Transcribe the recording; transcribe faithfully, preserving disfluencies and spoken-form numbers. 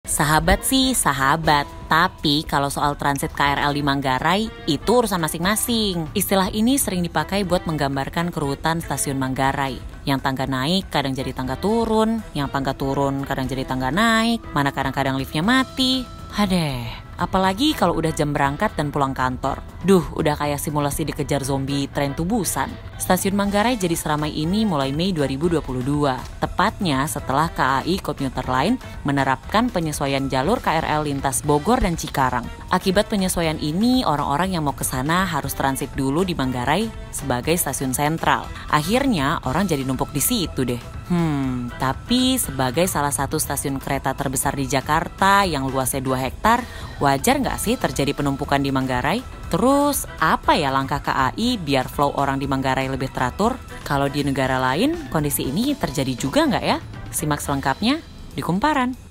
Sahabat sih sahabat, tapi kalau soal transit K R L di Manggarai, itu urusan masing-masing. Istilah ini sering dipakai buat menggambarkan kerutan stasiun Manggarai. Yang tangga naik kadang jadi tangga turun, yang tangga turun kadang jadi tangga naik, mana kadang-kadang liftnya mati. Hadeh, apalagi kalau udah jam berangkat dan pulang kantor. Duh, udah kayak simulasi dikejar zombie tren tubusan. Stasiun Manggarai jadi seramai ini mulai Mei dua ribu dua puluh dua. Tepatnya setelah K A I Komuter Line menerapkan penyesuaian jalur K R L lintas Bogor dan Cikarang. Akibat penyesuaian ini, orang-orang yang mau ke sana harus transit dulu di Manggarai sebagai stasiun sentral. Akhirnya, orang jadi numpuk di situ deh. Hmm, tapi sebagai salah satu stasiun kereta terbesar di Jakarta yang luasnya dua hektar, wajar nggak sih terjadi penumpukan di Manggarai? Terus, apa ya langkah K A I biar flow orang di Manggarai lebih teratur? Kalau di negara lain, kondisi ini terjadi juga nggak ya? Simak selengkapnya di Kumparan.